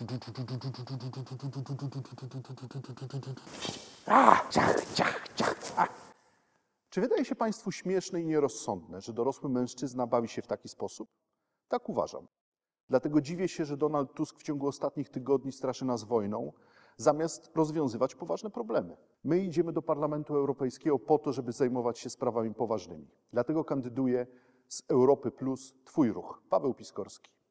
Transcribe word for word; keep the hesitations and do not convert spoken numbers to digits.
A, ciach, ciach, ciach. A. Czy wydaje się Państwu śmieszne i nierozsądne, że dorosły mężczyzna bawi się w taki sposób? Tak uważam. Dlatego dziwię się, że Donald Tusk w ciągu ostatnich tygodni straszy nas wojną, zamiast rozwiązywać poważne problemy. My idziemy do Parlamentu Europejskiego po to, żeby zajmować się sprawami poważnymi. Dlatego kandyduję z Europy Plus Twój Ruch. Paweł Piskorski.